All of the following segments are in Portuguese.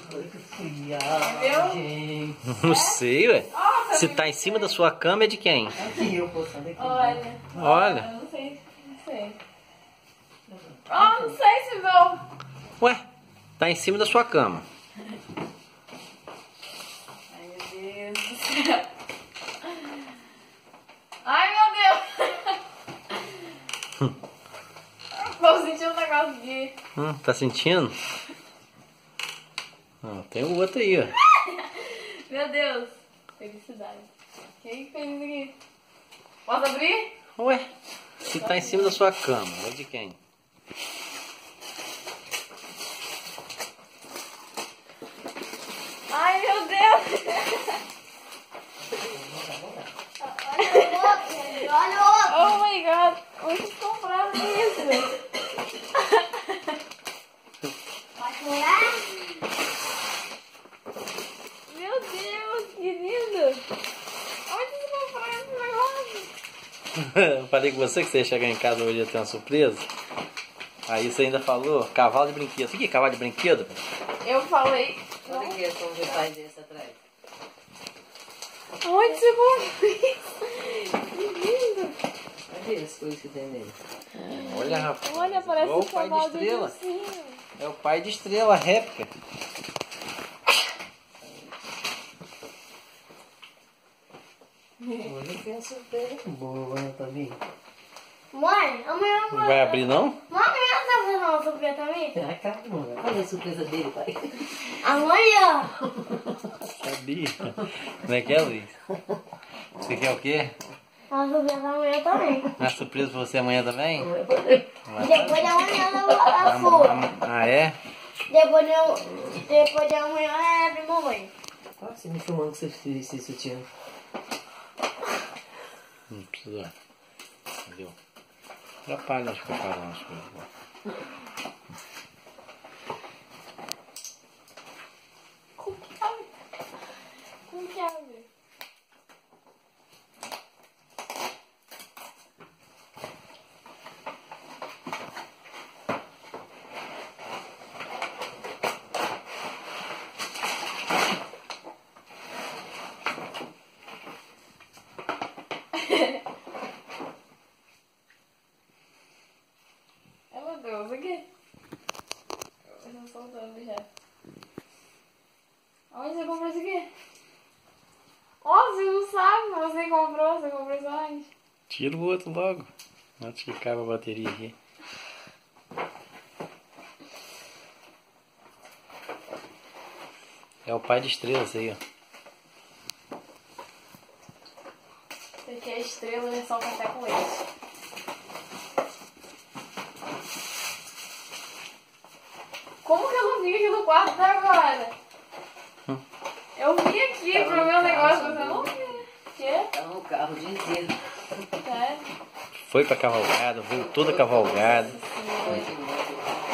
Não sei, ué. Se tá em cima da sua cama é de quem? Olha. Olha. Não sei. Não sei. Não sei se vou. Ué, tá em cima da sua cama. Ai, meu Deus do céu. Ai, meu Deus. Vou sentir um negócio aqui. Tá sentindo? Tem o outro aí, ó. Meu Deus. Felicidade. Quem fez isso aqui? Posso abrir? Ué, se tá em cima da sua cama, é de quem? Ai, meu Deus. Olha o outro. Oh my god. Onde vocês compraram isso? Vai chorar? Meu Deus, que lindo. Onde vocês compraram esse negócio? Eu falei com você que você ia chegar em casa hoje e ia ter uma surpresa. Aí você ainda falou cavalo de brinquedo. Isso aqui é cavalo de brinquedo? Eu falei. Olha aqui, como você faz desse atrás. Onde você comprou isso? Que lindo. Olha as coisas que tem nele. Olha, rapaz. Olha, parece igual um o pai de cavalo de estrela. ursinho. É o pai de estrela, a réplica. Hoje tem uma surpresa boa, né, Toninho? Mãe, amanhã eu vou... Não vai abrir, não? Mãe, amanhã você vai fazer uma surpresa também? Ah, calma, olha a surpresa dele, pai. Amanhã. Sabia. Como é que é, Luiz? Você quer o quê? Uma surpresa amanhã também. Uma surpresa pra você amanhã também? Depois de amanhã eu vou dar fogo. Ah, é? Depois de amanhã é de mamãe. Olha você me filmando que você fez esse sutiã. Não precisa. Entendeu? Atrapalha nós preparar umas coisas. Como que abre? Como que abre? Meu Deus, aqui. Eu não soltando já. Onde você comprou isso aqui? Oh, você não sabe, você comprou isso onde? Tira o outro logo. Antes que acabe a bateria aqui. É o pai de estrelas aí, ó. Esse aqui é a estrela versão café com leite. Como que eu não vi aqui no quarto até agora? Eu vi aqui pro meu negócio, mas eu não vi. Quê? Tá no carro o dia inteiro. Sério? Foi pra cavalgada, veio toda cavalgada. Foi de novo.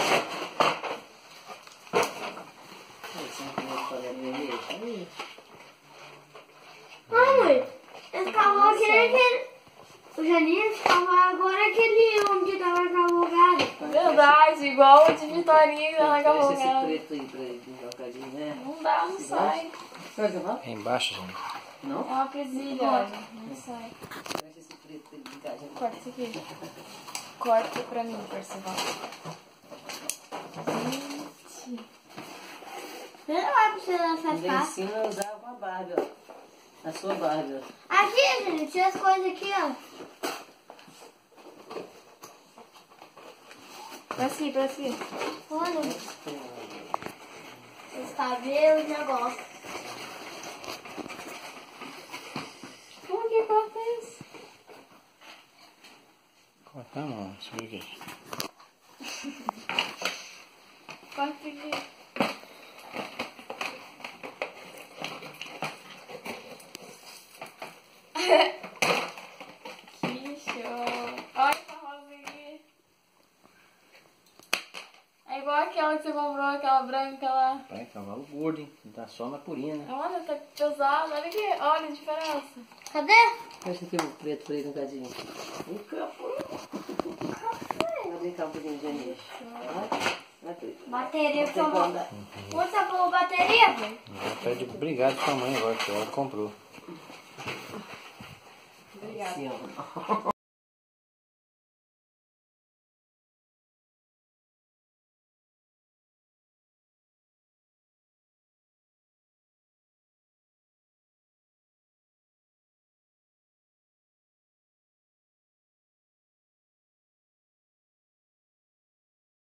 Você não tem fazer vermelho? Aí. Mãe, esse cavalo aqui é aquele... O Janinho, esse cavalo agora é aquele onde tava cavalgado. Verdade, igual o de Vitorinha que tá na Oferece esse cavalgada. preto aí pra ele, um trocadinho, né? Não dá, não sai. Quer levar? É embaixo, gente. É Não? uma presilha, olha. Não sai. Oferece esse preto pra ele brincar de Corta isso aqui. Corta pra mim, Percival. Gente. Você não vai precisar Ainda sacar. ensina a usar uma Barbie, ó. A sua Barbie, ó. Aqui, gente, tinha as coisas aqui, ó. Pra aqui, pra aqui. Olha, os cabelos, negócio. Como que corta isso? Corta a mão, segura aqui. Corta aqui. Que show! Olha essa rosa aqui. É igual aquela que você comprou, aquela branca lá. Pai, cavalo gordo, hein? Tá só na purinha, né? Olha, tá pesado. Olha aqui. Olha a diferença. Cadê? Fecha aqui o preto pra ele um cadinho. Vai brincar um pouquinho de anis. Bateria, por favor. Onde você falou bateria, velho? Ela pede obrigado pra mãe agora, que ela comprou. Obrigada. Sim, ó.